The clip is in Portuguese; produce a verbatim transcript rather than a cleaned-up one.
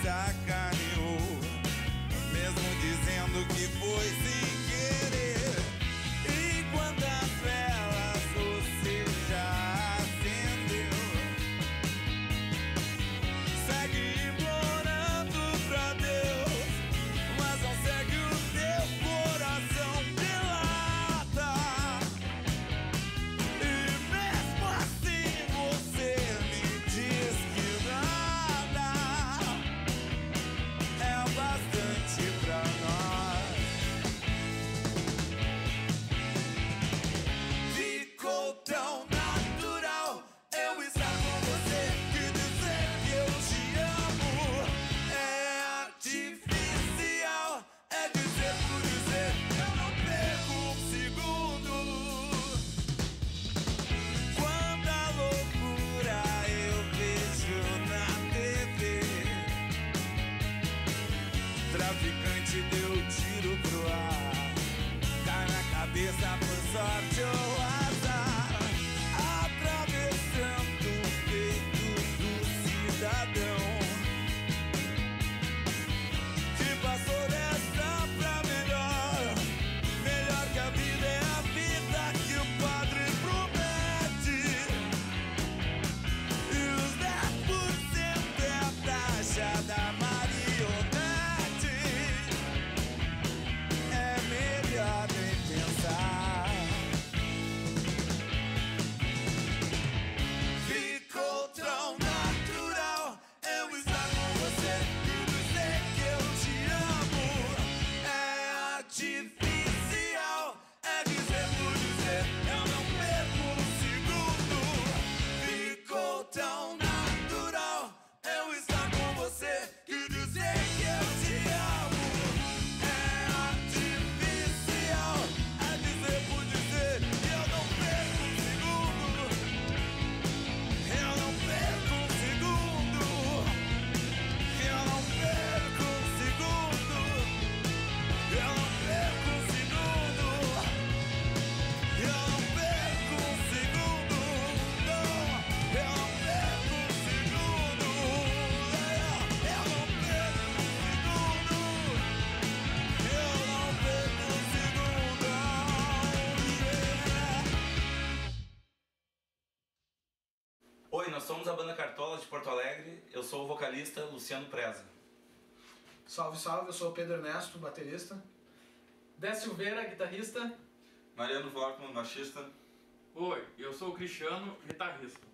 sacaneou, mesmo dizendo que foi sem querer. E quantas velas você já acendeu? Segue implorando pra Deus, mas não segue o teu coração dilata. E mesmo assim você me diz que nada é bastante pra nós. Ficou tão natural eu estar com você que dizer que eu te amo é artificial. É dizer por dizer, eu não perco um segundo. Quanta loucura eu vejo na T V. Traficante deu tiro pro ar, cai na cabeça por sorte ou azar, atravessando o peito do cidadão que passou dessa pra melhor. Melhor que a vida é a vida que o padre promete, e os dez por cento é a taxa da marionete. É melhor nem pensar. Ficou tão natural eu estar com você e dizer que eu te amo é artificial. É dizer por dizer, eu não perco um segundo. Ficou tão natural eu estar com você que dizer que eu te amo é artificial. É dizer por dizer, eu não perco um segundo. Eu não perco um segundo. Eu não perco um segundo. Eu não perco um segundo. Eu não perco um segundo. Não, eu não perco um segundo. Eu não perco um segundo. Eu não perco um segundo. Oi, nós somos a banda Cartola de Porto Alegre. Eu sou o vocalista Luciano Preza. Salve, salve, eu sou o Pedro Ernesto, baterista. Dé Silveira, guitarrista. Mariano Vortman, baixista. Oi, eu sou o Cristiano, guitarrista.